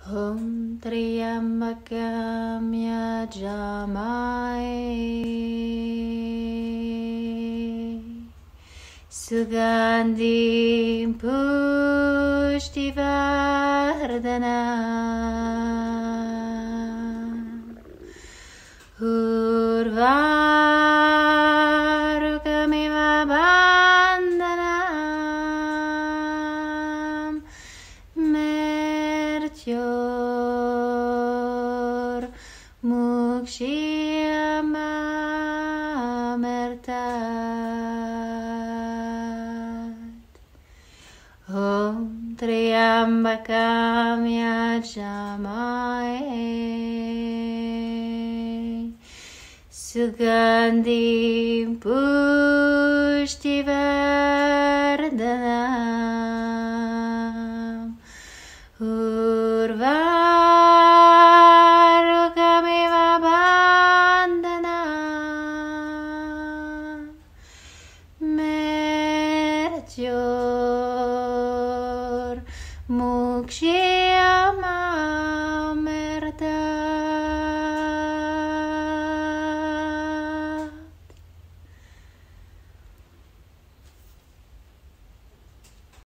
Om Triambakam Yajamae Sugandhim Pushtivardhanam Urvarukamiva Bandhanam Mertyor Mukshiyamamertat Om Triambakam Yajamae Sugandhim Pushtivardhanam Urvarukamiva Bandhanam Mertyor Mukshiyama